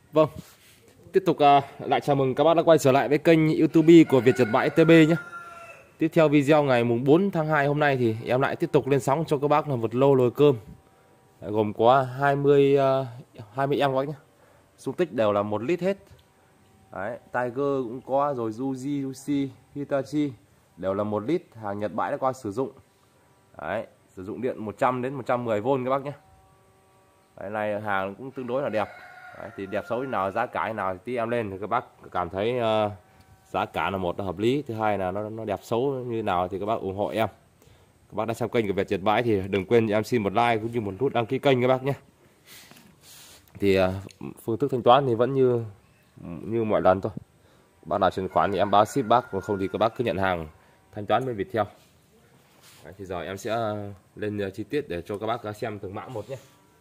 Vâng, tiếp tục lại chào mừng các bác đã quay trở lại với kênh YouTube của Việt Nhật Bãi TB nhé. Tiếp theo video ngày mùng 4 tháng 2 hôm nay thì em lại tiếp tục lên sóng cho các bác là một lô nồi cơm gồm có 20 em các bác nhé. Dung tích đều là 1 lít hết. Đấy, Tiger cũng có rồi, Fuji, Yushi, Hitachi đều là 1 lít, hàng Nhật Bãi đã qua sử dụng. Đấy, sử dụng điện 100 đến 110V các bác nhé. Cái này hàng cũng tương đối là đẹp. Đấy, thì đẹp xấu như nào, giá cả như nào thì tí em lên thì các bác cảm thấy giá cả là một là hợp lý, thứ hai là nó đẹp xấu như nào thì các bác ủng hộ em. Các bác đã xem kênh của Việt Nhật Bãi thì đừng quên em xin một like cũng như một nút đăng ký kênh các bác nhé. Thì phương thức thanh toán thì vẫn như mọi lần thôi. Bác nào chuyển khoản thì em báo ship bác, còn không thì các bác cứ nhận hàng thanh toán bên Viettel. Đấy, thì giờ em sẽ lên chi tiết để cho các bác xem từng mã một nhé.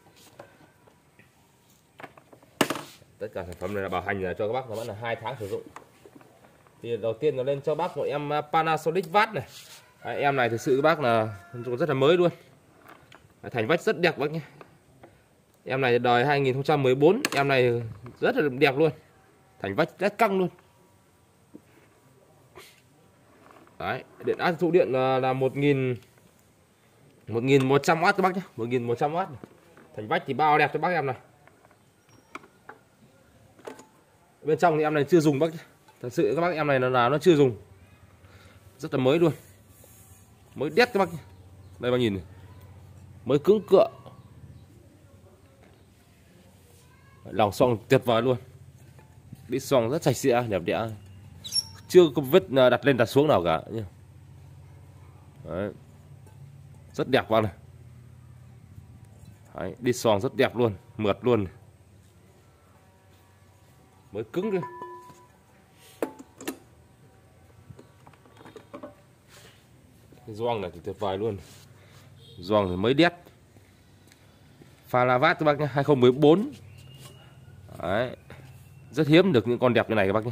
Tất cả sản phẩm này là bảo hành cho các bác là vẫn là 2 tháng sử dụng. Thì đầu tiên nó lên cho bác một em Panasonic vát này. Đấy, em này thực sự các bác là rất là mới luôn. Thành vách rất đẹp bác nhé. Em này đời 2014, em này rất là đẹp luôn. Thành vách rất căng luôn. Đấy, điện áp dụng điện là 1100W các bác nhé, 1100W. Thành vách thì bao đẹp cho bác em này. Bên trong thì em này chưa dùng bác nhé. Thật sự các bác em này là nó chưa dùng. Rất là mới luôn. Mới đét các bác nhé. Đây bác nhìn này. Mới cứng cựa. Lòng xoong tuyệt vời luôn. Đít xoong rất sạch sẽ, đẹp đẽ. Chưa có vết đặt lên đặt xuống nào cả. Đấy. Rất đẹp bác này. Đấy, đít xoong rất đẹp luôn, mượt luôn. Mới cứng đi. Cái gioăng này thì tuyệt vời luôn. Gioăng thì mới đét. Pha Lavat các bác nhé, 2014. Đấy. Rất hiếm được những con đẹp như này các bác nhé.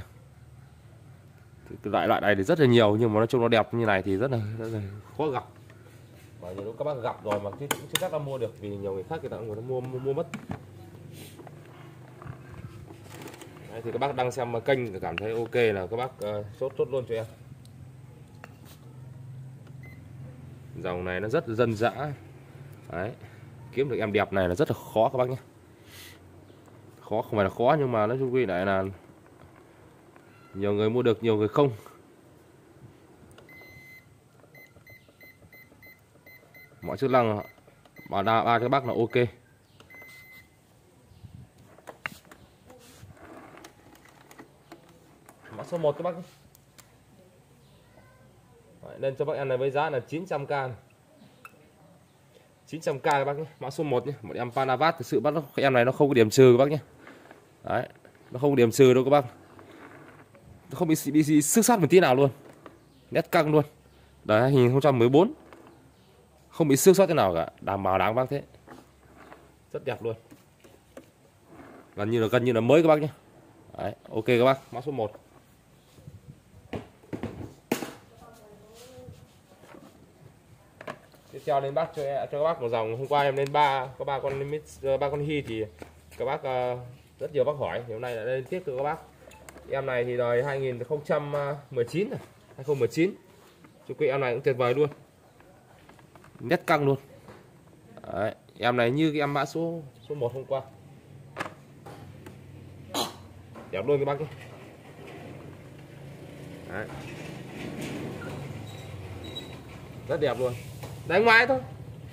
Loại này thì rất là nhiều, nhưng mà nói chung nó đẹp như này thì rất là khó gặp. Và nhiều lúc các bác gặp rồi mà chưa chắc đã mua được, vì nhiều người khác người ta cũng mua mất. Đấy, thì các bác đang xem kênh cảm thấy ok là các bác chốt luôn cho em. Dòng này nó rất là dân dã. Đấy, kiếm được em đẹp này là rất là khó các bác nhé. Khó không phải là khó, nhưng mà nói chung quy lại là nhiều người mua được, nhiều người không. Mọi chức năng bảo ba các bác là ok. Mã số 1 các bác nhé. Đấy, lên cho bác em này với giá là 900k. 900k các bác nhé. Mã số 1 nhé, một em Panavat. Thực sự bác em này nó không có điểm trừ các bác nhé. Đấy, nó không có điểm trừ đâu các bác. Nó không bị xước sát một tí nào luôn. Nét căng luôn. Đời 2014. Không bị xước sát thế nào cả, đảm bảo đáng bác thế. Rất đẹp luôn. Gần như là mới các bác nhé. Đấy, ok các bác, mã số 1. Tiếp theo lên bác cho các bác một dòng. Hôm qua em lên có ba con Hy thì các bác rất nhiều bác hỏi, thì hôm nay lại lên tiếp cho các bác. Em này thì đời 2019 này, 2019. Chú quý em này cũng tuyệt vời luôn. Nét căng luôn. Đấy, em này như cái em mã số 1 hôm qua. Đẹp luôn các bác nhé. Đấy. Rất đẹp luôn. Đánh mãi thôi.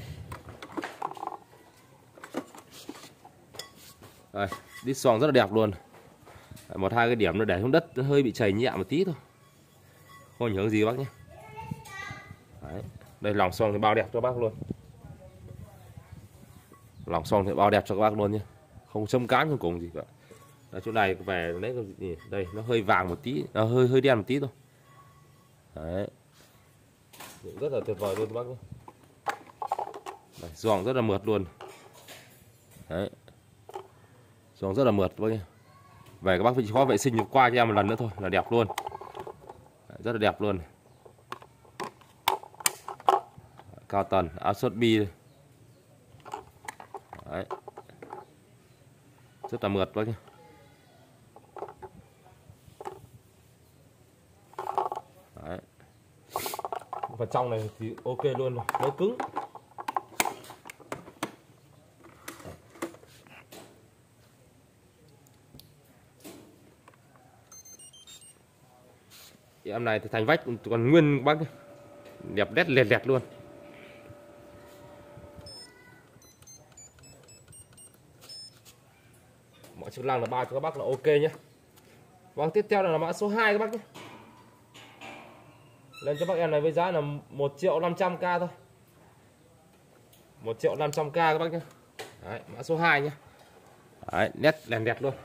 Đây, đít xoong rất là đẹp luôn. Một hai cái điểm nó để xuống đất nó hơi bị chảy nhẹ một tí thôi. Không ảnh hưởng gì bác nhé. Đấy. Đây lòng xoong thì bao đẹp cho bác luôn. Lòng xoong thì bao đẹp cho các bác luôn nhé. Không châm cán không cùng gì cả. Ở chỗ này về lấy cái gì đây, nó hơi vàng một tí, nó hơi đen một tí thôi. Đấy. Rất là tuyệt vời luôn các bác nhé. Gioăng rất là mượt luôn. Đấy. Gioăng rất là mượt các bác nhé. Về các bác chỉ khó vệ sinh qua cho em một lần nữa thôi là đẹp luôn. Đấy, rất là đẹp luôn. Cao tần, áo sốt bi. Đấy. Rất là mượt bác nhé. phần trong này thì ok luôn rồi, mới cứng. Em này thì thành vách còn nguyên các bác nhé. Đẹp đét lẹt lẹt luôn. Mọi chức năng là bao cho các bác là ok nhé. Vâng, tiếp theo là mã số 2 các bác nhé. Lên cho bác em này với giá là 1.500.000 thôi. 1.500.000 các bác nhé. Đấy, mã số 2 nhé. Đấy, nét lẹt lẹt luôn.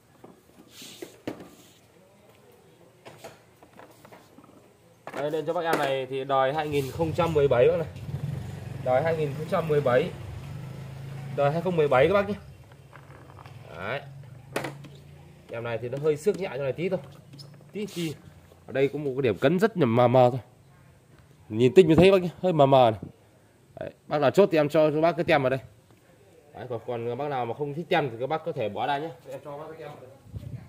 Đây, lên cho bác em này thì đời 2017 bác này. Đời 2017. Đời 2017 các bác nhé. Đấy. Em này thì nó hơi xước nhẹ cho này tí thôi. Tí. Ở đây có một cái điểm cấn rất mờ mờ thôi. Nhìn tinh như thế bác nhé, hơi mờ mờ này. Đấy, bác nào chốt thì em cho bác cái tem vào đây. Đấy, còn bác nào mà không thích tem thì các bác có thể bỏ ra nhé. Em cho bác cái tem vào đây.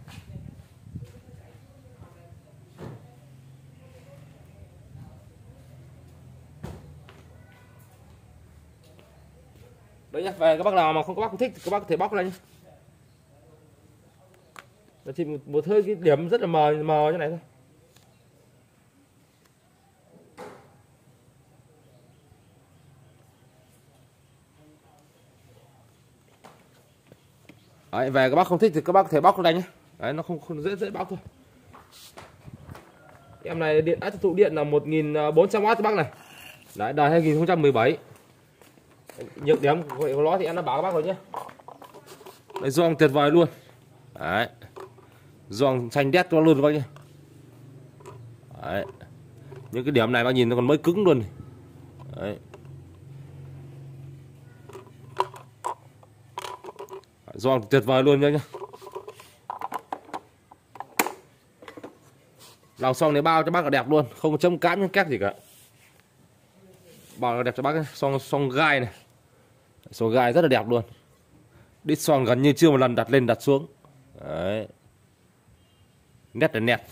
Đấy nhá, về các bác nào mà các bác không thích thì các bác có thể bóc ra nhé. Nó chỉ một hơi cái điểm rất là mờ như này thôi. Đấy, về các bác không thích thì các bác có thể bóc ra nhé. Đấy, nó không dễ bóc thôi. Em này điện áp thụ điện là 1400W cho bác này. Đấy, đời 2017. Nhược điểm của nó thì em đã bảo các bác rồi nhé. Đây, gioăng tuyệt vời luôn. Đấy, gioăng xanh đét cho luôn các bác nhé. Đấy, những cái điểm này bác nhìn nó còn mới cứng luôn. Đấy, gioăng tuyệt vời luôn nhá. Lòng son này bao cho bác là đẹp luôn, không có chấm cám những két gì cả. Bao là đẹp cho bác ấy. Son gai này, son gai rất là đẹp luôn. Đít son gần như chưa một lần đặt lên đặt xuống. Đấy, nét là nét.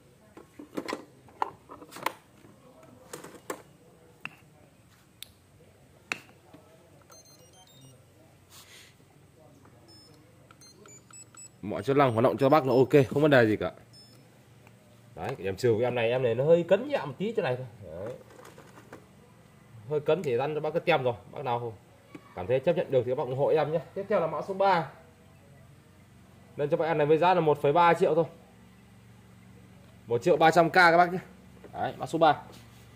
Mọi chức năng hoạt động cho bác là ok, không vấn đề gì cả. Đấy, cái điểm trừ của em này nó hơi cấn nhẹ một tí chỗ này thôi. Đấy, hơi cấn thì răn cho bác cái tem rồi. Bác nào cảm thấy chấp nhận được thì các bác ủng hộ em nhé. Tiếp theo là mã số 3. Lên cho bác em này với giá là 1,3 triệu thôi. 1.300.000 các bác nhé. Đấy, mã số 3.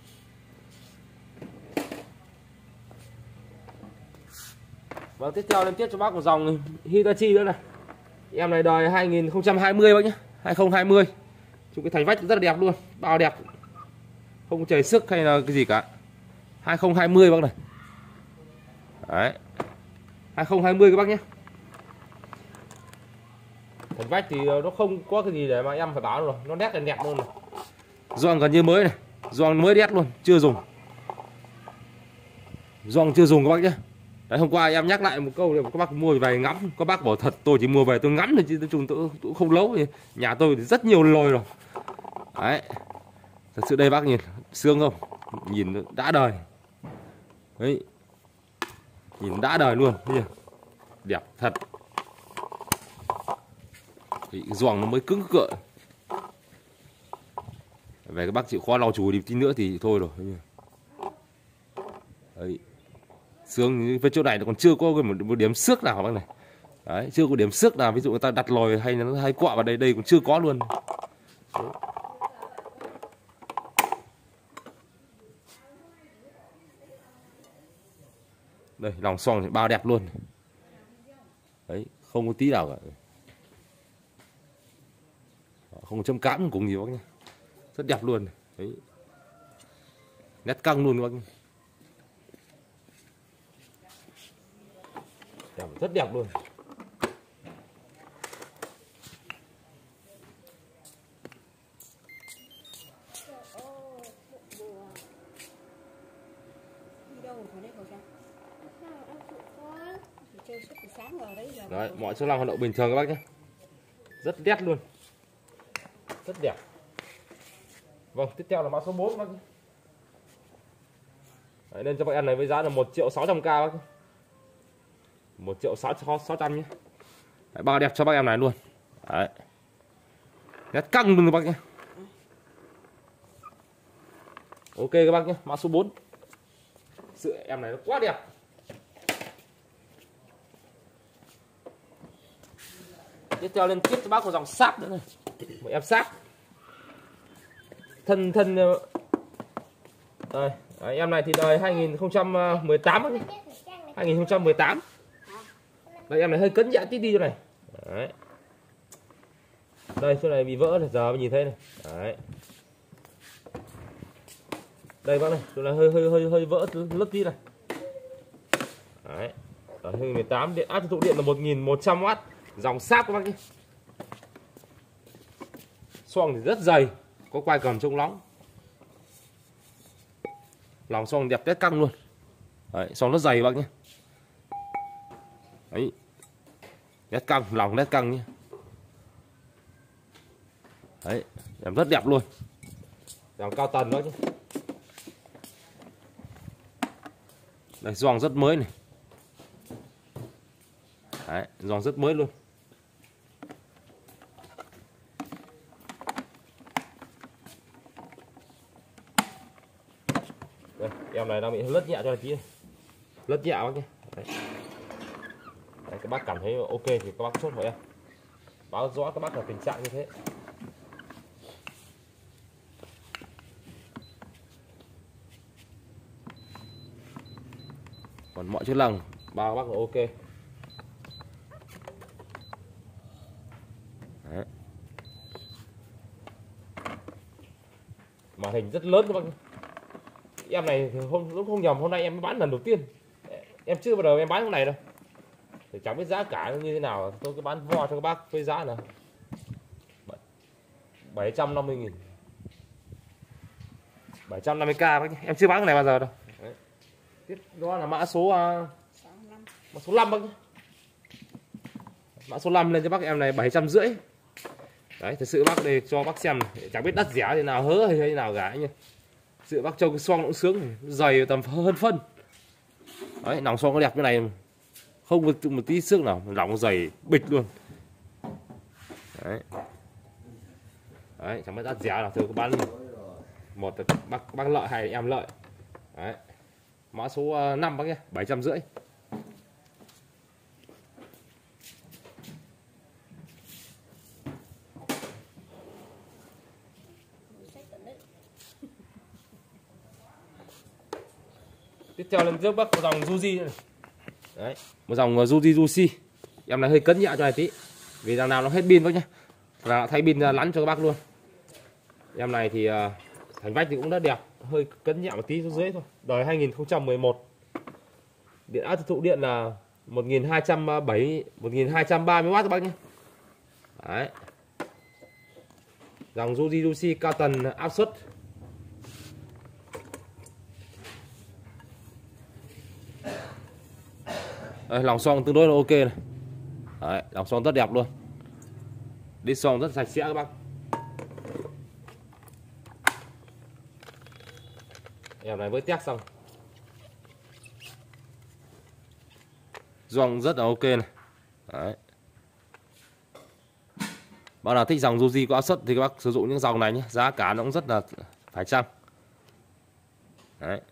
Và tiếp theo lên tiếp cho bác một dòng Hitachi nữa này. Em này đời 2020 bác nhé. 2020. Chung cái thành vách rất là đẹp luôn, bao đẹp. Không chảy xước hay là cái gì cả. 2020 bác này. Đấy, 2020 các bác nhé. Thành vách thì nó không có cái gì để mà em phải báo rồi, nó nét là đẹp luôn này. Gioăng gần như mới này, gioăng mới đét luôn, chưa dùng. Gioăng chưa dùng các bác nhé. Đấy, hôm qua em nhắc lại một câu để các bác mua về ngắm. Các bác bảo thật, tôi chỉ mua về tôi ngắm thôi chứ tôi cũng không nấu. Nhà tôi thì rất nhiều lồi rồi. Đấy, thật sự đây bác nhìn xương không, nhìn đã đời. Đấy, nhìn đã đời luôn, đẹp thật. Gioăng nó mới cứng cựa. Về các bác chịu khó lau chùi đi tí nữa thì thôi rồi. Đấy, xương với chỗ này nó còn chưa có một điểm xước nào bác này. Đấy, chưa có điểm xước nào, ví dụ người ta đặt lồi hay nó hay quạ vào đây còn chưa có luôn. Đấy. Đây, lòng son thì bao đẹp luôn. Đấy, không có tí nào cả. Không có châm cám cùng gì bác nhé. Rất đẹp luôn. Đấy, nét căng luôn các bác. Đẹp, rất đẹp luôn. Đấy, mọi chức năng hoạt động bình thường các bác nhé. Rất nét luôn. Rất đẹp. Vâng, tiếp theo là mã số 4 các bác nhé. Đấy, nên cho bác em này với giá là 1.600.000 bác. 1.600.000 nhé. Đấy, bao đẹp cho bác em này luôn. Đấy. Nét căng luôn các bác nhé. Ok các bác nhé, mã số 4. Sữa em này nó quá đẹp. Tiếp theo lên tiếp cho bác một dòng sáp nữa này. Một em sáp. Thân đây, đấy, em này thì đời 2018 ấy. 2018. Đây em này hơi cấn nhã tí đi chỗ này. Đấy. Đây chỗ này bị vỡ này, giờ mình nhìn thấy này. Đấy. Đây bác này, chỗ này hơi vỡ lớp tí này. Đấy. Ở 2018 điện áp tiêu thụ điện là 1100W, dòng sáp các bác nhé. Xoong thì rất dày, có quai cầm trông nóng. Lòng xoong đẹp tét căng luôn. Đấy, xoong rất dày bác nhé. Đấy. Nét căng, lòng nét căng nhé. Đấy, em rất đẹp luôn. Dòng cao tần đó chứ. Đây, gioăng rất mới này. Đấy, gioăng rất mới luôn. Đây, em này đang bị lất nhẹ cho tí này. Lất nhẹ bác nhé. Đấy. Đấy, các bác cảm thấy ok thì các bác chốt hộ em. Báo rõ các bác là tình trạng như thế. Còn mọi chức năng bao các bác là ok. Đấy. Màn hình rất lớn các bác. Em này thì không nhầm hôm nay em mới bán lần đầu tiên. Em chưa bao giờ em bán cái này đâu. Thì chẳng biết giá cả như thế nào. Tôi cứ bán vo cho các bác với giá là 750.000. 750k bác nhé. Em chưa bán cái này bao giờ đâu. Đấy. Tiếp đó là mã số 5 bác nhé. Mã số 5 lên cho bác em này 750. Đấy, thật sự bác để cho bác xem này. Chẳng biết đắt rẻ thế nào, hớ hay thế nào cả nhá. Sự bác trông cái xoong cũng sướng, dày tầm hơn phân. Đấy, nòng xoong có đẹp như này không một tí xước nào, lòng dày bịch luôn. Đấy. Đấy, chẳng biết đắt rẻ nào, thưa có bán một bác lợi hay em lợi. Đấy. Mã số 5 bác nhé, 750. Tiếp theo lên trước bác một dòng Yuji này. Đấy, một dòng Yuji. Em này hơi cấn nhẹ cho này tí. Vì đằng nào nó hết pin bác nhé. Và thay pin lắn cho các bác luôn. Em này thì thành vách thì cũng rất đẹp, hơi cấn nhẹ một tí xuống dưới thôi. Đời 2011. Điện áp tiêu thụ điện là 1230W các bác nhé. Đấy. Dòng Yuji cao tần áp suất. Đây, lòng xoong tương đối là ok này. Đấy, lòng xoong rất đẹp luôn. Đi xoong rất sạch sẽ các bác. Em này với test xong. Gioăng rất là ok này. Đấy. Bạn nào thích dòng Yuji có áp suất thì các bác sử dụng những dòng này nhé. Giá cả nó cũng rất là phải chăng. Đấy.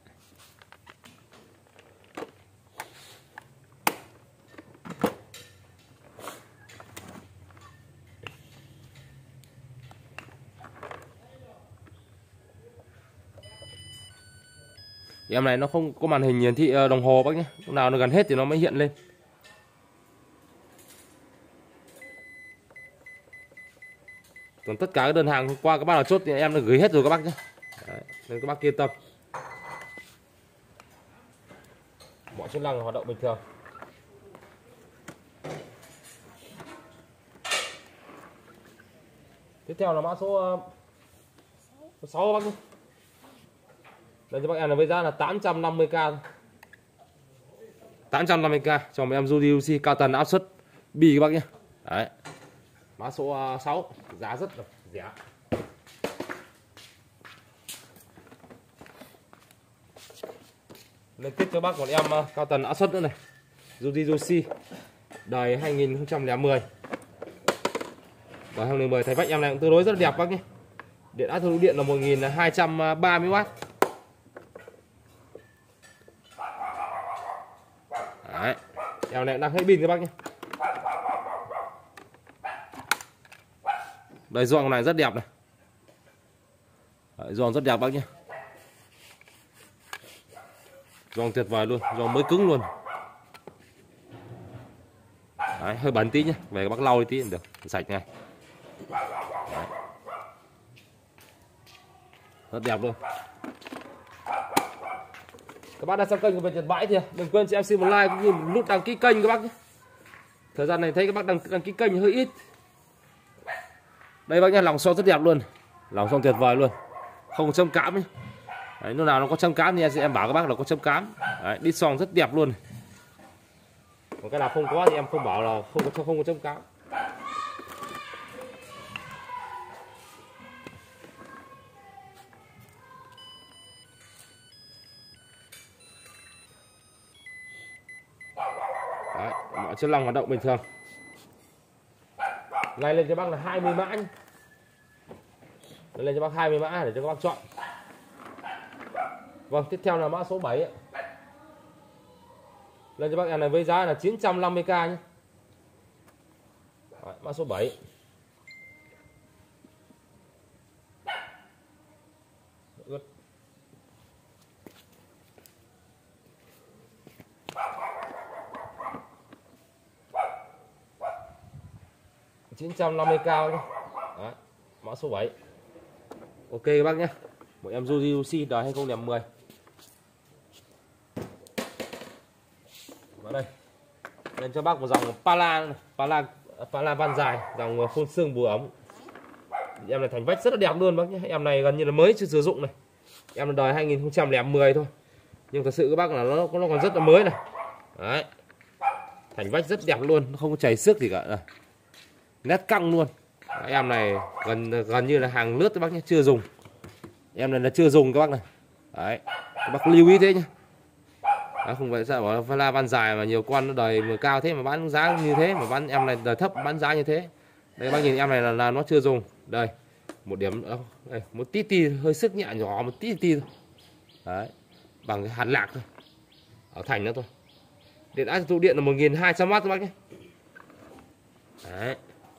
Em này nó không có màn hình hiển thị đồng hồ bác nhé. Lúc nào nó gần hết thì nó mới hiện lên. Còn tất cả các đơn hàng hôm qua các bác nào chốt thì em đã gửi hết rồi các bác nhé. Đấy, nên các bác yên tâm. Mọi chức năng hoạt động bình thường. Tiếp theo là mã số 6 bác nhé. Đây cho bác em là với giá là 850k. 850k cho mấy em Yuji cao tần áp suất bi các bác nhé. Đấy. Mã số 6, giá rất là rẻ. Lên tiếp cho bác một em cao tần áp suất nữa này, Yuji đời 2010. Đời 2010 thấy vách em này cũng tương đối rất đẹp bác nhé. Điện áp thu điện là 1230W. Đấy, em này đang hết pin các bác nhé. Đây gioăng này rất đẹp này. Đấy, gioăng rất đẹp bác nhé. Gioăng tuyệt vời luôn, gioăng mới cứng luôn. Đấy, hơi bẩn tí nhé, về các bác lau đi tí cũng được, sạch ngay. Đấy. Rất đẹp luôn. Các bác đang xem kênh của Việt Nhật Bãi thì đừng quên cho em xin một like cũng như một nút đăng ký kênh các bác nhé. Thời gian này thấy các bác đăng ký kênh hơi ít. Đây bác nhé, lòng son rất đẹp luôn, lòng son tuyệt vời luôn, không có châm cám nhé. Đấy, lúc nào nó có châm cám thì em bảo các bác là có châm cám. Đấy, đít son rất đẹp luôn. Còn cái nào không có thì em không bảo là không có châm cám. Đấy, mọi chất lỏng hoạt động bình thường. Này lên cho bác là 20 mã nhé. Lên cho bác 20 mã để cho các bác chọn. Vâng, tiếp theo là mã số 7 ấy. Lên cho bác em này với giá là 950k nhé. Đấy, mã số 7. Good. $950k nhé. Đấy, mã số 7. Ok các bác nhé. Một em Yuji đời 2010. Vào đây. Lên cho bác một dòng Pala van dài, dòng phun sương bù ống. Em này thành vách rất là đẹp luôn bác nhé. Em này gần như là mới chưa sử dụng này. Em là đời 2010 thôi. Nhưng thật sự các bác là nó còn rất là mới này. Đấy. Thành vách rất đẹp luôn, nó không có chảy xước gì cả. Đây. Nét căng luôn. Đấy, em này gần như là hàng lướt các bác nhé, chưa dùng. Em này là chưa dùng các bác này. Đấy. Các bác lưu ý thế nhé. Đó, không phải sao bảo là van dài mà nhiều con nó đời mà cao thế mà bán giá như thế, mà bán em này đời thấp bán giá như thế. Đây bác nhìn em này là nó chưa dùng. Đây, một điểm đây, một tí hơi sức nhẹ nhỏ một tí thôi. Đấy, bằng cái hạt lạc thôi. Ở thành nữa thôi. Điện áp tụ điện là 1200W các bác nhé. Đấy.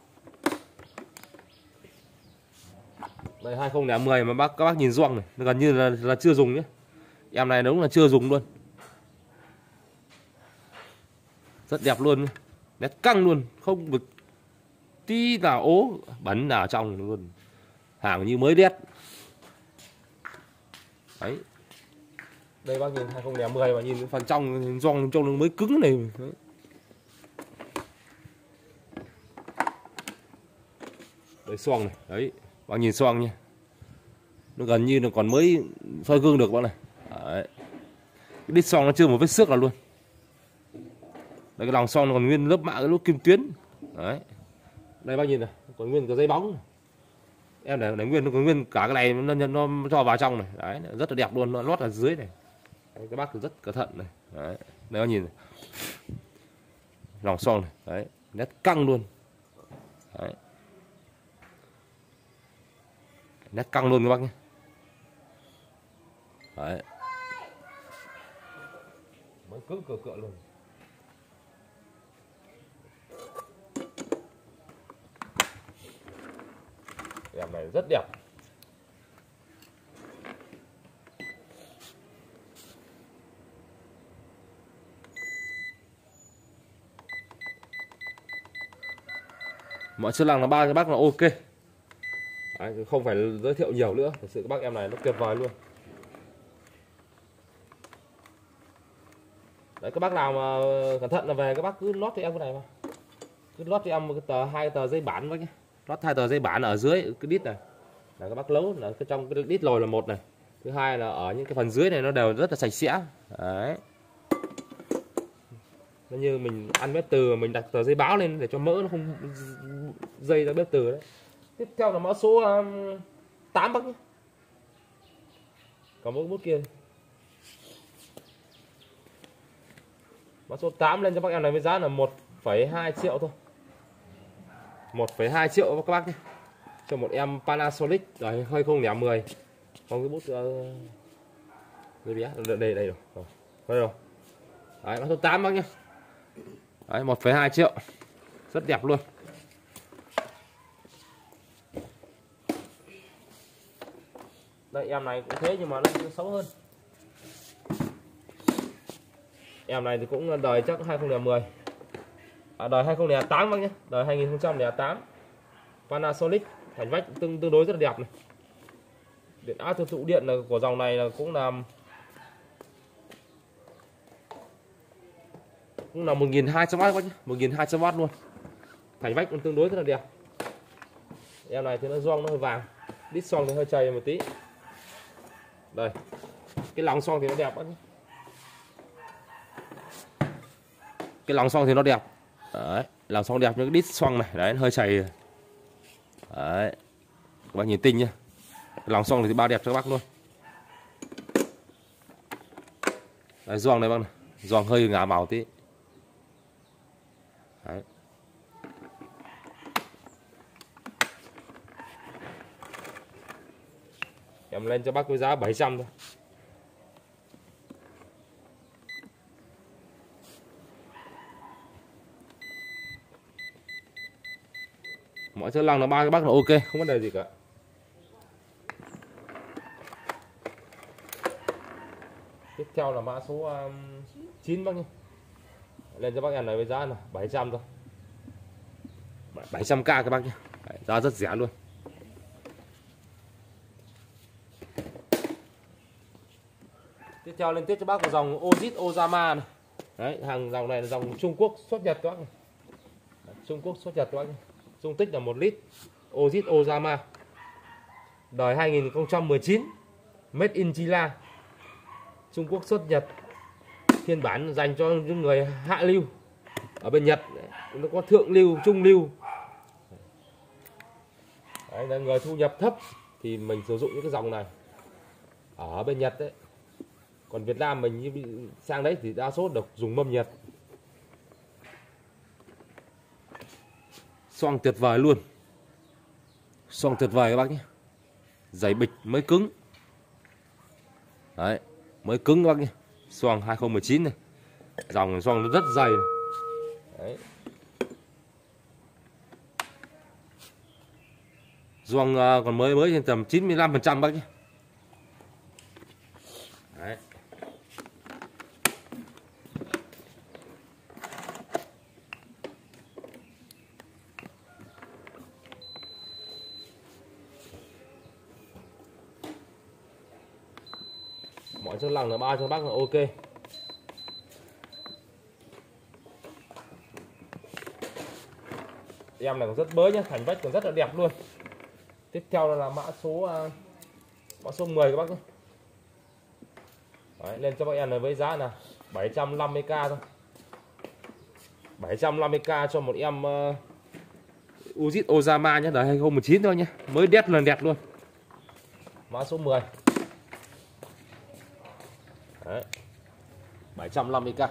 Đây 2010 mà các bác nhìn gioăng này, nó gần như là chưa dùng nhé. Em này đúng là chưa dùng luôn. Rất đẹp luôn, nét căng luôn, không được tí nào ố bẩn nào trong luôn, hàng như mới đét. Đấy, đây bác nhìn 2010 mà nhìn phần trong gioăng trong nó mới cứng này. Đấy. Đây xoong này, đấy bác nhìn xoong nha, nó gần như nó còn mới soi gương được bác này. Đấy. Cái đít xoong nó chưa một vết xước nào luôn. Đây cái lòng son nó còn nguyên lớp mạ, cái lỗ kim tuyến. Đấy. Đây bác nhìn này, còn nguyên cái dây bóng. Em để nguyên nó còn nguyên cả cái này nó cho vào trong này. Đấy, rất là đẹp luôn, nó lót ở dưới này. Đấy, các bác rất cẩn thận này. Đấy. Đây bác nhìn này. Lòng son này, đấy, nét căng luôn. Đấy. Nét căng luôn các bác nhé. Đấy. Mới cứng cựa luôn. Em này rất đẹp. Mọi chức năng là ba cho bác là ok. Đấy, không phải giới thiệu nhiều nữa, thật sự các bác em này nó tuyệt vời luôn. Đấy, các bác nào mà cẩn thận là về các bác cứ lót cho em cái này mà. Cứ lót cho em một cái hai tờ giấy bản với nhé. Lót 2 tờ giấy bản ở dưới cái đít này. Là các bác lấu là cái trong cái đít lồi là một này. Thứ hai là ở những cái phần dưới này nó đều rất là sạch sẽ. Đấy. Nó như mình ăn bếp từ mình đặt tờ giấy báo lên để cho mỡ nó không dây ra bếp từ đấy. Tiếp theo là mã số 8 bác nhé. Còn mỗi bút kia. Mã số 8 lên cho bác em này với giá là 1,2 triệu thôi. 1,2 triệu các bác nhé. Cho một em Panasonic đời 2010. Còn cái bút bé đây rồi. Đây rồi. Đấy, mã số 8 bác nhé. Đấy, 1,2 triệu. Rất đẹp luôn. Đây em này cũng thế nhưng mà nó xấu hơn. Em này thì cũng đời chắc 2010. Đời 2008 bác nhé. Đời 2008. Panasonic, thành vách tương đối rất là đẹp này. Điện áp tiêu thụ điện là của dòng này là cũng là 1200W bác nhé, 1200W luôn. Thành vách cũng tương đối rất là đẹp. Em này thì nó gioăng nó hơi vàng, đít xoong thì hơi chày một tí. Đây, cái lòng xoong thì nó đẹp bác nhé. Cái lòng xoong thì nó đẹp. Đấy, lòng xoong đẹp nhưng cái đít xoong này, đấy nó hơi chày. Đấy, các bác nhìn tinh nhá. Lòng xoong thì bao đẹp cho các bác luôn. Đấy, gioăng này bác này, gioăng hơi ngả màu tí. Đấy. Em lên cho bác với giá 700 thôi. Mọi chất lăng là ba cái bác là ok, không vấn đề gì cả. Tiếp theo là mã số 9 bác nhé. Lên cho bác em này với giá là 700 thôi. 700k các bác nhé. Đấy, giá rất rẻ luôn. Tiếp theo lên tiếp cho bác một dòng Ojit Ozama này. Đấy, hàng dòng này là dòng Trung Quốc xuất Nhật các bác này. Trung Quốc xuất Nhật các bác nhé. Dung tích là 1 lít. Ojit Ozama. Đời 2019. Made in China. Trung Quốc xuất Nhật. Phiên bản dành cho những người hạ lưu ở bên Nhật. Nó có thượng lưu, trung lưu. Đấy, là người thu nhập thấp thì mình sử dụng những cái dòng này ở bên Nhật đấy. Còn Việt Nam mình như bị sang đấy thì đa số được dùng mâm Nhật. Xoong tuyệt vời luôn. Xoong tuyệt vời các bác nhé. Giày bịch mới cứng. Đấy, mới cứng các bác nhé. Xoong 2019 này. Dòng xoong nó rất dày. Đấy. Xoong còn mới trên tầm 95% bác nhé. Đấy. Mọi chất lăng là ba cho bác là ok. Em này còn rất mới nhá, thành vách còn rất là đẹp luôn. Tiếp theo là mã số 10 các bác nhé. Đấy, lên cho bác em này với giá là 750k thôi. 750k cho một em Ojit Ozama nhé, đời 2019 thôi nhé. Mới đét lần đẹp luôn. Mã số 10. Đấy. 750k.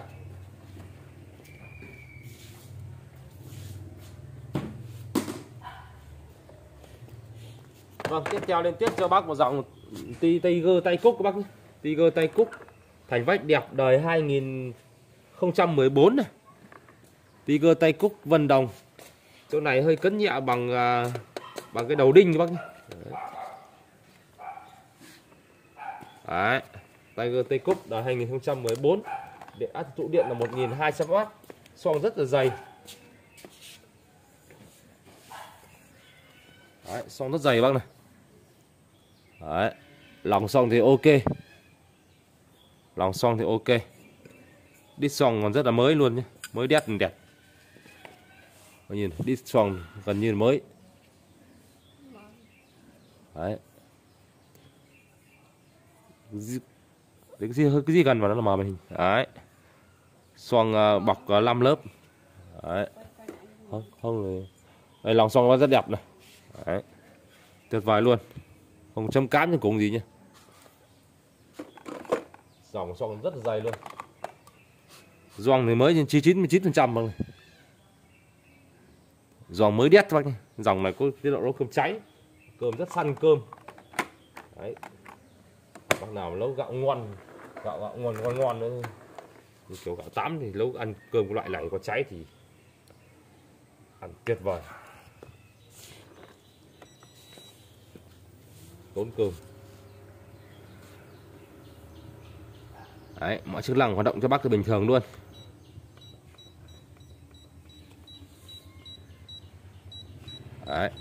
Vâng, tiếp theo lên tiếp cho bác một dòng Tiger tay cúc các bác nhé. Tiger tay cúc thành vách đẹp đời 2014 này. Tiger tay cúc Vân Đồng. Chỗ này hơi cấn nhẹ bằng cái đầu đinh các bác nhé. Đấy. Tiger tay cúc đời 2014. Điện áp tụ điện là 1200W. Xoong rất là dày. Đấy, xoong rất dày bác này. Đấy. Lòng xoong thì ok. Lòng xoong thì ok. Đít xoong còn rất là mới luôn nhé. Mới đét đẹp. Nhìn đít xoong gần như mới. Đấy. Cái gì gần vào nó là mờ màn hình. Đấy. Xoong bọc 5 lớp. Đấy. Không rồi. Đây lòng xoong nó rất đẹp này. Đấy. Tuyệt vời luôn. Không chấm cám như cùng gì nhé. Dòng xoong rất là dày luôn. Gioăng thì mới trên 99% rồi. Gioăng mới đét các bác nhé. Dòng này có tiết độ nấu cơm cháy, cơm rất săn cơm. Đấy. Bác nào nấu gạo ngon, gạo ngon nữa, kiểu gạo tám thì nấu ăn cơm cái loại này có cháy thì ăn tuyệt vời, tốn cơm. Đấy, mọi chức năng hoạt động cho bác thì bình thường luôn. Đấy.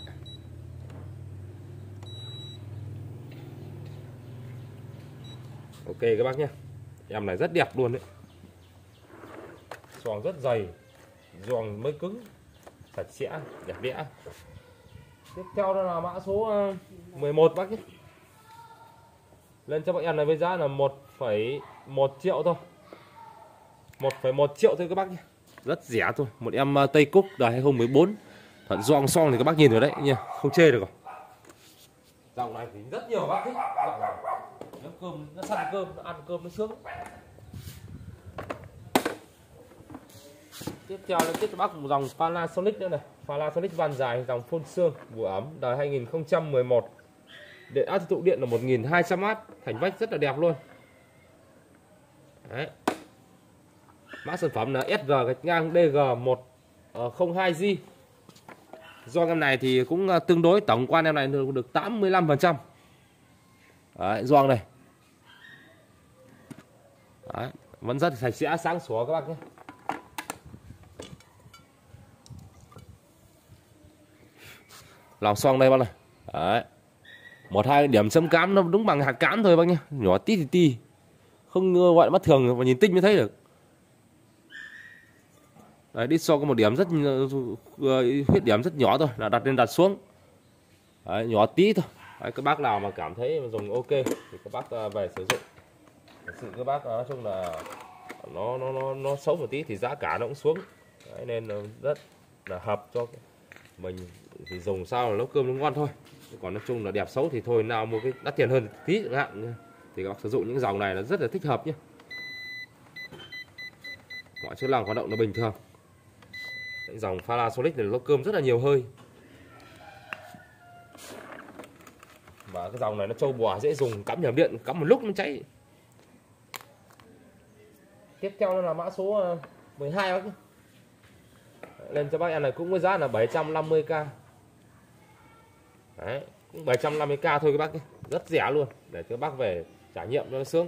Ok các bác nhé. Em này rất đẹp luôn đấy. Xoong rất dày, giòn mới cứng, sạch sẽ, đẹp đẽ. Tiếp theo đó là mã số 11 bác nhé. Lên cho bọn em này với giá là 1,1 triệu thôi. 1,1 triệu thôi các bác nhé. Rất rẻ thôi. Một em Tây Cúc đời 2014. Thuận gioăng xong thì các bác nhìn vào đấy nha, không chê được rồi. Dòng này thì rất nhiều bác thích. Dòng này nó cơm, nó săn cơm, nó ăn cơm nó sướng. Tiếp theo là tiếp cho bác một dòng Panasonic nữa này. Panasonic van dài dòng phun xương bùa ẩm đời 2011. Điện áp tiêu thụ điện là 1200W, thành vách rất là đẹp luôn. Đấy. Mã sản phẩm là SG-DG102G. Gioăng em này thì cũng tương đối, tổng quan em này được 85%. Đấy, gioăng này. Đấy, vẫn rất sạch sẽ, sáng sủa các bác nhé. Lòng xoong đây bác này. Đấy. Một hai điểm chấm cám nó đúng bằng hạt cám thôi bác nhé, nhỏ tí thì tí, không gọi là mắt thường mà nhìn tinh mới thấy được. Đấy, đít so có một điểm rất khuyết điểm rất nhỏ thôi, là đặt lên đặt xuống. Đấy, nhỏ tí thôi. Đấy, các bác nào mà cảm thấy dùng ok thì các bác về sử dụng. Thực sự các bác nói chung là nó xấu một tí thì giá cả nó cũng xuống. Đấy, nên rất là hợp cho mình thì dùng sao là nấu cơm nó ngon thôi. Còn nói chung là đẹp xấu thì thôi, nào mua cái đắt tiền hơn tí chẳng hạn thì các bác sử dụng những dòng này là rất là thích hợp nhé. Mọi chức năng hoạt động nó bình thường. Cái dòng Panasonic này nấu cơm rất là nhiều hơi. Và cái dòng này nó trâu bò dễ dùng, cắm nhầm điện cắm một lúc nó cháy. Tiếp theo là mã số 12 bác nhé. Lên cho bác em này cũng với giá là 750k. Đấy, cũng 750k thôi các bác nhé. Rất rẻ luôn, để cho các bác về trải nghiệm cho nó sướng.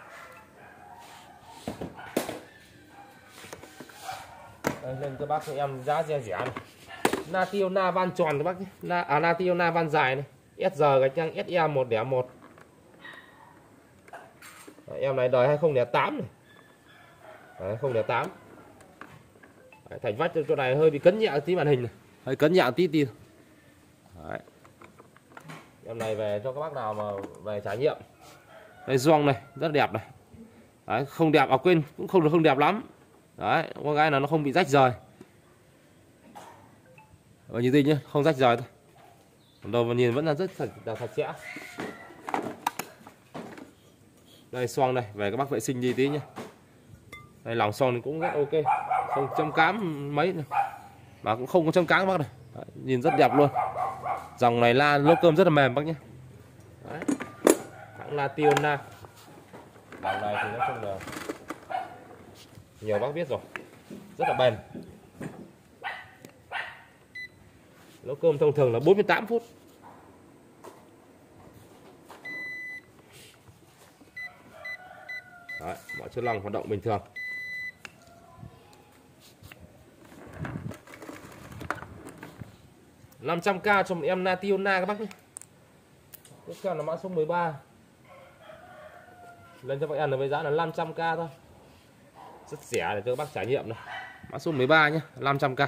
Đây, lên cho bác em giá rẻ này. Nationa van tròn các bác nhé. Nationa van dài này, SG-SE101. Em này đời 2008 này. Đấy, 2008. Đấy, thành vách chỗ này hơi bị cấn nhẹ tí màn hình này, hơi cấn nhẹ tí. Đấy. Em này về cho các bác nào mà về trải nghiệm. Đây gioăng này rất đẹp này. Đấy, không đẹp, quên, cũng không đẹp lắm. Đấy, có cái là nó không bị rách rời. Và như thế nhá, không rách rời thôi. Đầu vào nhìn vẫn là rất sạch sẽ. Đây xoong này, về các bác vệ sinh đi tí nhá. Đây lòng xoong cũng rất ok, không châm cám mấy này. Mà cũng không có châm cám các bác này. Đấy, nhìn rất đẹp luôn. Dòng này nấu cơm rất là mềm bác nhé. Đấy. Hãng Nationa. Dòng này thì nói chung là nhiều bác biết rồi, rất là bền. Nấu cơm thông thường là 48 phút. Đấy, mọi chức năng hoạt động bình thường. $500k cho một em Nationa các bác nhé. Tiếp theo là mã số 13. Lên cho các em là với giá là 500k thôi. Rất rẻ để cho các bác trải nghiệm này. Mã số 13 nhé, 500k.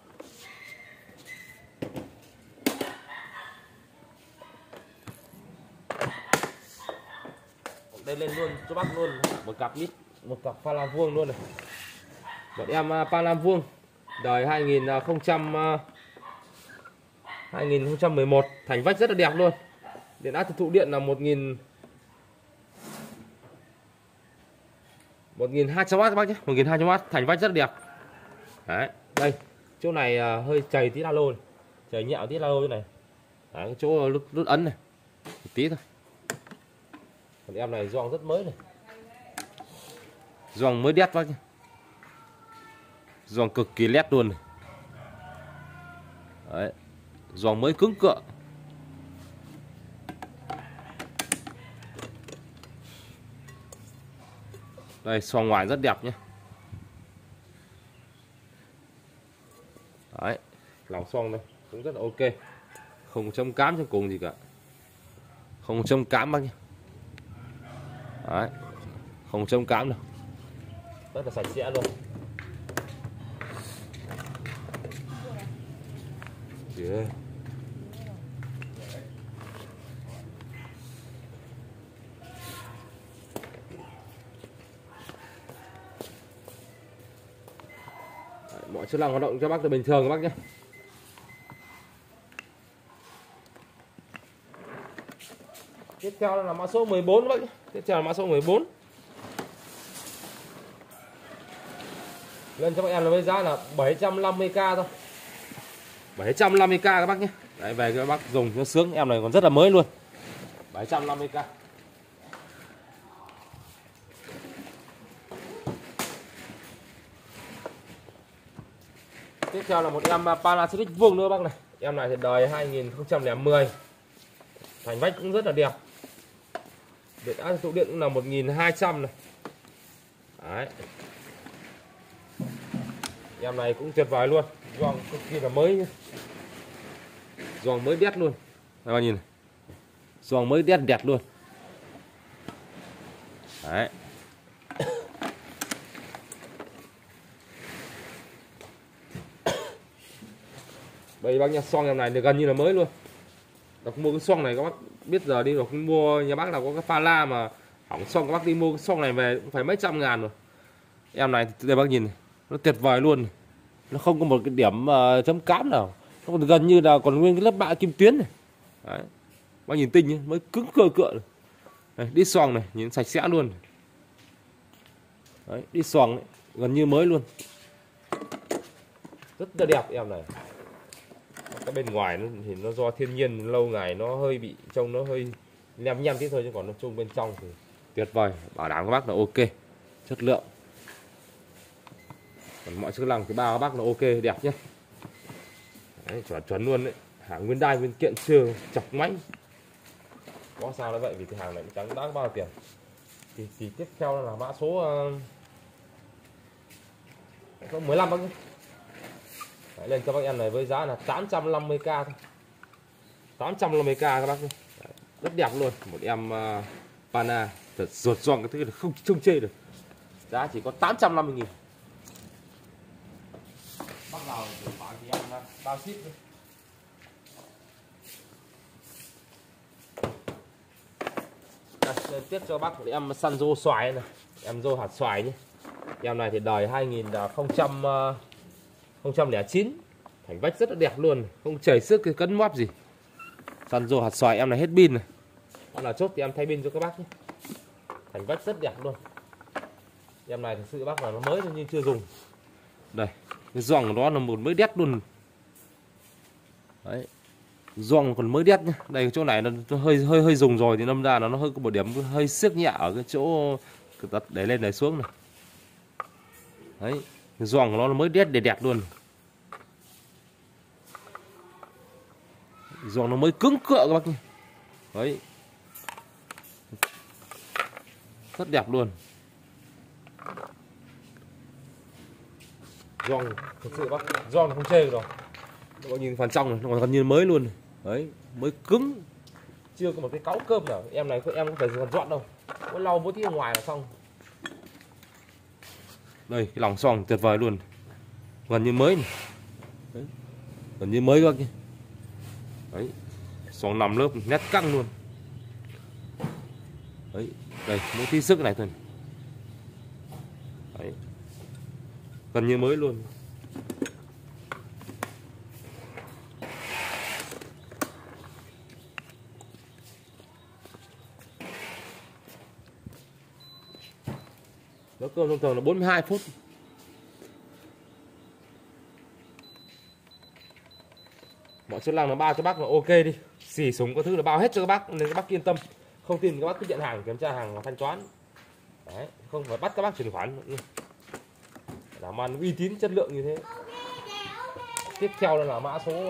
Đây lên luôn cho bác luôn một cặp Panam vuông luôn này. Một em Panam vuông đời 2011, thành vách rất là đẹp luôn. Điện áp tiêu thụ điện là 1000 1200W các bác nhé, 1200W thành vách rất đẹp. Đấy, đây chỗ này hơi chảy tí alo này. Chảy nhẹo tí alo như này. Đấy, cái chỗ nút ấn này một tí thôi. Còn em này gioăng rất mới này, gioăng mới đét bác nhé, gioăng cực kỳ lét luôn này. Đấy, gioăng mới cứng cựa. Đây, xoang ngoài rất đẹp nhé. Đấy, lòng xoang đây cũng rất là ok, không châm cám trong cùng gì cả, không châm cám bác nhé. Đấy, không châm cám đâu, rất là sạch sẽ luôn. Yeah. Đấy, mọi chức năng hoạt động cho bác là bình thường các bác nhé. Tiếp theo là mã số 14 các bác nhé. Tiếp theo là mã số 14. Lên cho các em là với giá là 750k thôi. 750k các bác nhé. Đấy, về các bác dùng cho sướng, em này còn rất là mới luôn. 750k. Tiếp theo là một em Panasonic vuông nữa bác này. Em này thì đời 2010. Thành vách cũng rất là đẹp. Điện áp tụ điện cũng là 1200 này. Đấy. Em này cũng tuyệt vời luôn, gioăng cực kỳ là mới nhé. Gioăng mới đét luôn. Các bạn nhìn này. Gioăng mới đét đẹp luôn. Đấy. Đây bác nha, xoong em này thì gần như là mới luôn. Đọc mua cái xoong này các bác biết giờ đi đọc mua nhà bác nào có cái pha la mà hỏng xoong, các bác đi mua cái xoong này về cũng phải mấy trăm ngàn rồi. Em này đây bác nhìn này, nó tuyệt vời luôn. Nó không có một cái điểm chấm cám nào, nó còn gần như là còn nguyên cái lớp bạ kim tuyến này. Đấy. Bác nhìn tinh ấy, mới cứng cơ cựa này. Đây, đi xoong này nhìn sạch sẽ luôn. Đấy, đi xoong này, gần như mới luôn, rất là đẹp em này. Cái bên ngoài nó thì nó do thiên nhiên lâu ngày nó hơi bị trông nó hơi lem nhem tí thôi, chứ còn nó chung bên trong thì tuyệt vời, bảo đảm các bác là ok, chất lượng. Còn mọi chức năng thì ba các bác là ok đẹp nhé. Đấy, chuẩn luôn đấy, hàng nguyên đai nguyên kiện chưa chọc máy. Có sao nó vậy, vì cái hàng này cũng chẳng đáng bao nhiêu tiền. Thì tiếp theo là mã số 15 bác nhé. Đấy, lên cho bác em này với giá là 850k thôi. 850k các bác nhé. Đấy, rất đẹp luôn, một em Pana ruột giòn cái thứ là không chê được. Giá chỉ có 850.000. Bắt đầu thì bảo thì em bao ship thôi. Đây, tiếp cho bác em Sanzo xoài này, em rô hạt xoài nhé. Em này thì đời 2009, thành vách rất là đẹp luôn, không chảy xước cái cấn móp gì. Sanzo hạt xoài em này hết pin này, đó là chốt thì em thay pin cho các bác nhé. Thành vách rất đẹp luôn. Em này thực sự bác là nó mới thôi nhưng chưa dùng. Đây, cái gioăng của nó là một mới đét luôn. Đấy, gioăng còn mới đét nhá. Đây cái chỗ này nó hơi dùng rồi thì đâm ra nó hơi có một điểm hơi xước nhẹ ở cái chỗ để lên để xuống này. Đấy, cái gioăng của nó mới đét để đẹp luôn. Gioăng nó mới cứng cựa các bác nhé. Đấy, rất đẹp luôn. Gioăng thực sự bác, gioăng không chê được rồi. Các bác nhìn phần trong này, nó còn gần như mới luôn. Đấy, mới cứng, chưa có một cái cáu cơm nào. Em này em không phải còn dọn đâu, có lau mỗi tí ở ngoài là xong. Đây, cái lòng xoong tuyệt vời luôn, gần như mới này. Đấy, gần như mới các nhé. Đấy, xoong 5 lớp nét căng luôn. Đấy, đây mỗi tí sức này thôi. Đấy, gần như mới luôn. Nấu cơm thông thường là 42 phút. Mọi chức năng nó bao cho bác là ok đi. Xỉ súng có thứ là bao hết cho các bác nên các bác yên tâm. Không tin các bác cứ nhận hàng kiểm tra hàng và thanh toán. Đấy, không phải bắt các bác chuyển khoản. Làm ăn uy tín chất lượng như thế. Tiếp theo là mã số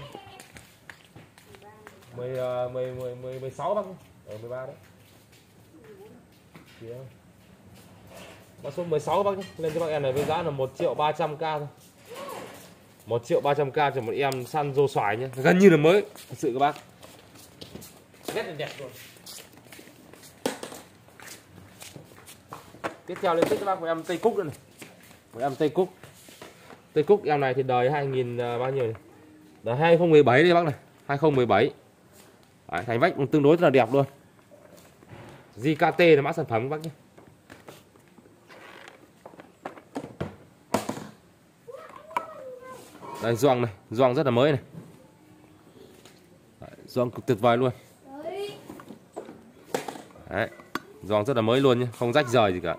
16 bác. 13 đấy. Mã số 16 bác nhé. Lên cho bác em này với giá là 1.300.000 thôi. 1.300.000 cho một em săn rô xoài nhé. Gần như là mới. Thật sự các bác. Rất là đẹp luôn. Tiếp theo lên tiếp các bác một em Tây Cúc nữa này. Một em Tây Cúc. Tây Cúc em này thì đời 2000 bao nhiêu này? Đời 2017 đây bác này. 2017. Đấy, thành vách cũng tương đối rất là đẹp luôn. JKT là mã sản phẩm các bác nhé. Đây gioăng này, gioăng rất là mới này. Gioăng cực tuyệt vời luôn. Đấy, gioăng rất là mới luôn nhé, không rách rời gì cả.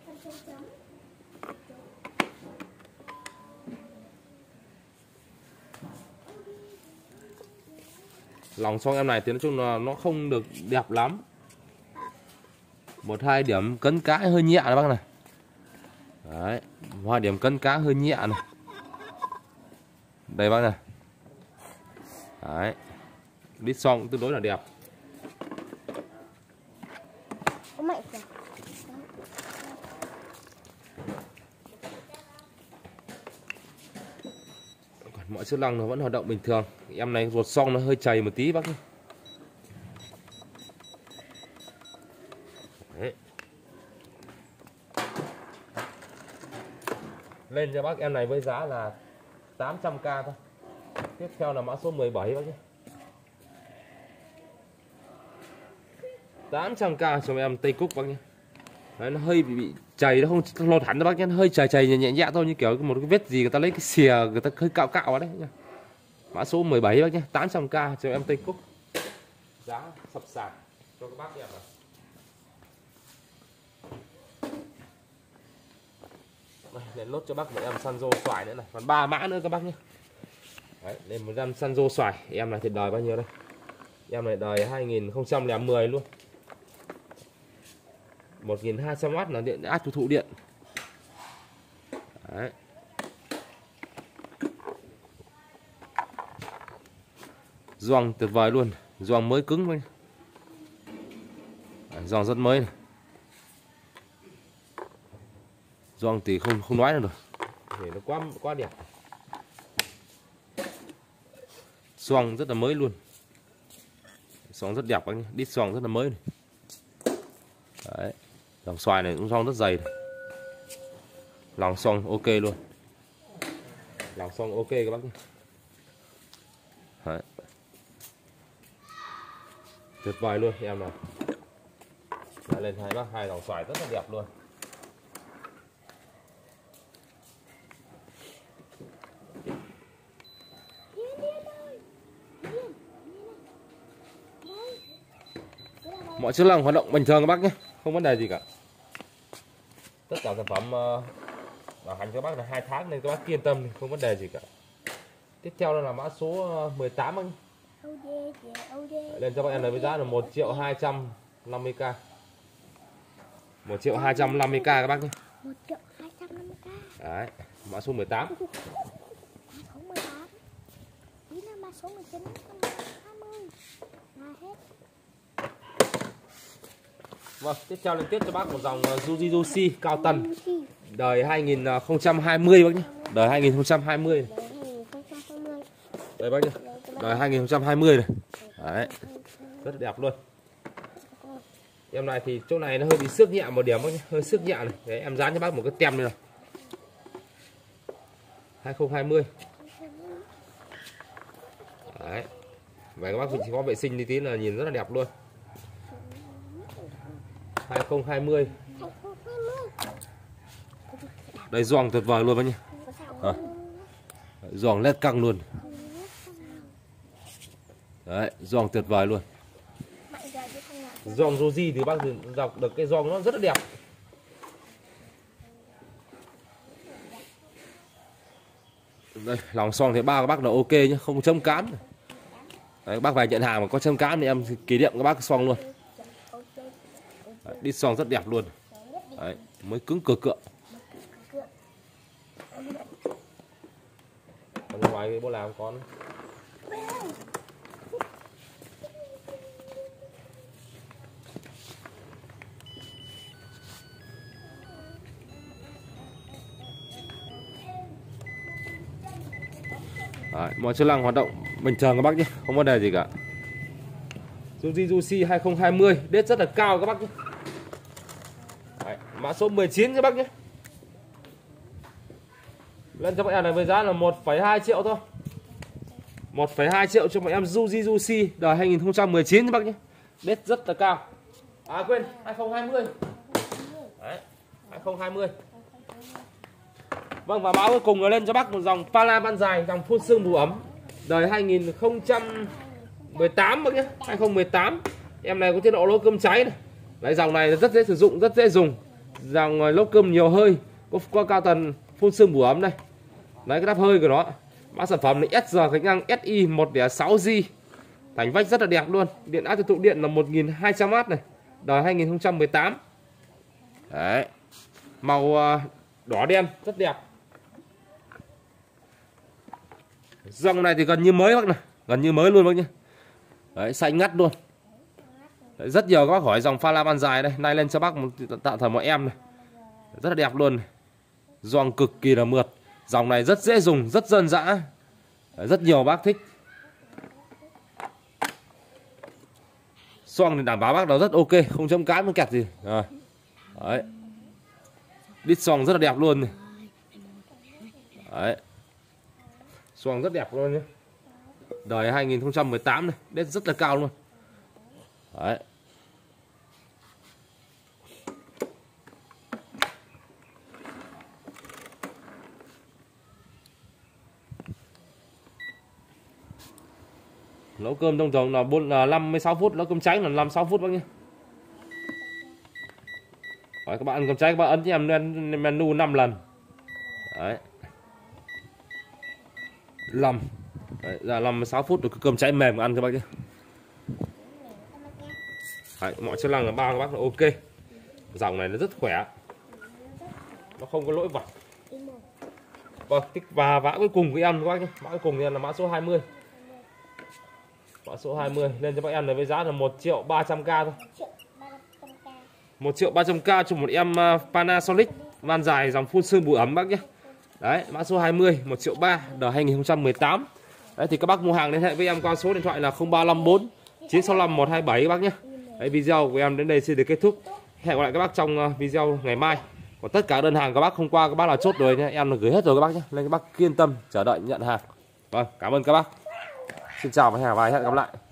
Lòng xoong em này thì nói chung là nó không được đẹp lắm. Một hai điểm cấn cá hơi nhẹ này bác này. Đấy, hai điểm cấn cá hơi nhẹ này. Đây bác này. Đấy. Đít xoong tương đối là đẹp. Mọi chức năng nó vẫn hoạt động bình thường. Em này ruột xoong nó hơi chày một tí bác nhé. Đấy. Lên cho bác em này với giá là 800.000 thôi. Tiếp theo là mã số 17 bác nhé. 800.000 cho em Tây Cúc bác nhé. Đấy, nó hơi bị chày, nó không lột hẳn đâu bác nhé, nó hơi chày nhẹ nhẹ thôi, như kiểu một cái vết gì người ta lấy cái xìa người ta hơi cạo vào đấy nhá. Mã số 17 bác nhé, 800.000 cho em Tây Cúc. Giá sập sàn cho các bác em này. Đây, lên lốt cho bác một em săn rô xoài nữa này, còn 3 mã nữa các bác nhé. Đấy, lên một em săn rô xoài, em này thì đời bao nhiêu đây? Em này đời 2010 luôn. 1200W là điện áp tiêu thụ điện. Đấy. Gioăng tuyệt vời luôn, gioăng mới cứng thôi. Gioăng rất mới này. Gioăng thì không nói được rồi. Để nó quá đẹp. Gioăng rất là mới luôn. Gioăng rất đẹp anh, đít gioăng rất là mới này. Đấy. Lòng xoài này cũng gioăng rất dày này. Lòng xoong ok luôn. Lòng xoong ok các bác nhé. Đấy. Tuyệt vời luôn em này. Lại lên hai bác hai lòng xoài rất là đẹp luôn. Mọi chức năng hoạt động bình thường các bác nhé, không vấn đề gì cả. Tất cả sản phẩm bảo hành cho các bác là 2 tháng nên các bác yên tâm, không vấn đề gì cả. Tiếp theo là mã số 18 anh. Lên cho bác em này với giá là 1.250.000. 1.250.000 các bác nhé. 1.250.000. Đấy, mã số 18. Mã số 18. Tí là mã số 19, 20. Là hết. Vâng, tiếp theo lên tiếp cho bác một dòng Fuji cao tần. Đời 2020 bác nhé. Đời 2020. Đây bác nhé. Đời 2020 này. Đấy. Rất đẹp luôn. Em này thì chỗ này nó hơi bị xước nhẹ một điểm bác nhé, hơi xước nhẹ này. Đấy, em dán cho bác một cái tem đây này. 2020. Đấy. Vậy các bác chỉ có vệ sinh đi tí là nhìn rất là đẹp luôn. 2020. Đây gioăng tuyệt vời luôn bác nhé. Gioăng led căng luôn. Đấy, gioăng tuyệt vời luôn. Gioăng Fuji thì bác dọc được cái gioăng nó rất là đẹp. Đây, lòng xoong thì ba các bác là ok nhé, không châm cám. Đấy, các bác về nhận hàng mà có châm cám thì em kỷ niệm các bác xoong luôn. Đấy, đít xoong rất đẹp luôn. Đấy, mới cứng cựa cựa. Còn ngoài cái bố làm con. Đấy, mọi chức năng hoạt động bình thường các bác nhé, không vấn đề gì cả. Suzuki 2020 đết rất là cao các bác nhé. Đấy, mã số 19 các bác nhé. Lên cho bọn em này với giá là 1,2 triệu thôi. 1,2 triệu cho bọn em Suzuki đời 2019 các bác nhé. Đết rất là cao. À quên, 2020. Đấy, 2020. Vâng, và mã cuối cùng là lên cho bác một dòng Pala ban dài, dòng phun sương bù ấm đời 2018 bác nhé. 2018. Em này có chế độ lỗ cơm cháy này. Đấy, dòng này rất dễ sử dụng, rất dễ dùng. Dòng lỗ cơm nhiều hơi, có cao tần phun sương bù ấm đây. Đấy, cái đắp hơi của nó. Mã sản phẩm là SR Khánh Năng SI 106G. Thành vách rất là đẹp luôn. Điện áp tiêu thụ điện là 1200W này, đời 2018. Đấy. Màu đỏ đen rất đẹp. Dòng này thì gần như mới bác này, gần như mới luôn bác nhé. Đấy, xanh ngắt luôn. Đấy, rất nhiều các bác hỏi dòng pha la ban dài đây, nay lên cho bác một tạo thành một em này. Rất là đẹp luôn này. Gioăng cực kỳ là mượt. Dòng này rất dễ dùng, rất dân dã. Đấy, rất nhiều bác thích. Xoong thì đảm bảo bác nó rất ok, không chấm cãi không kẹt gì. Rồi. Đấy. Đít xoong rất là đẹp luôn này. Đấy. Xoong rất đẹp luôn nhé. Đời 2018 này, đết rất là cao luôn. Đấy. Nấu cơm thông thường là 56 phút, nấu cơm cháy là 56 phút bác nhé. Đấy, các bạn ăn cơm cháy các bạn ấn cho em lên menu 5 lần. Đấy. 5. Đấy, là 56 phút được cơm cháy mềm ăn các bác nhé. Đấy, mọi chức năng là ba các bác là ok. Dòng này nó rất khỏe. Nó không có lỗi vặt. Vâng, và mã cuối cùng của em các bác nhé. Mã cuối cùng thì là mã số 20. Mã số 20 lên cho bác em là với giá là 1.300.000 thôi. 1.300.000 cho một em Panasonic van dài dòng phun sương bụi ấm bác nhé. Đấy, mã số 20 1.300.000 đời 2018. Đấy thì các bác mua hàng liên hệ với em qua số điện thoại là 0354 965 127 các bác nhé. Đấy, video của em đến đây xin được kết thúc. Hẹn gặp lại các bác trong video ngày mai. Còn tất cả đơn hàng các bác hôm qua các bác là chốt rồi nhé, em là gửi hết rồi các bác nhé. Nên các bác yên tâm chờ đợi nhận hàng. Vâng, cảm ơn các bác. Xin chào và hẹn gặp lại.